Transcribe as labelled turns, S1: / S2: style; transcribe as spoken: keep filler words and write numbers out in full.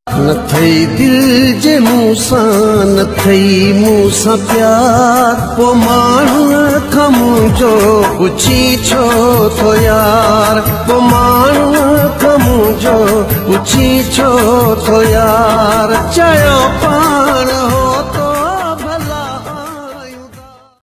S1: न थई दिल जे मूसा न थई मूसा प्यार पो माण्हू खां मुंहिंजो पुछी छो थो यार पो माण्हू खां मुंहिंजो पुछी छो थो यार चयो पाण हो